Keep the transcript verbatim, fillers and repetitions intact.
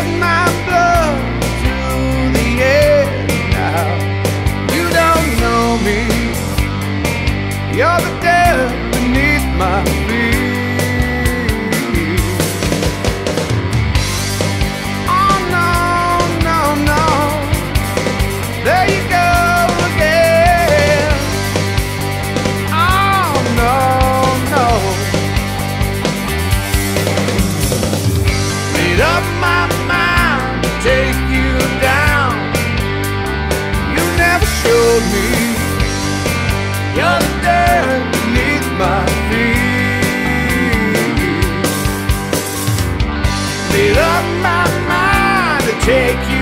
drag my blood to the end now. You don't know me, you're the dirt beneath my feet. Oh no, no, no, there you go again. Oh no, no, made up my mind to take you down. You never showed me you're the dirt beneath my feet. Made up my mind to take you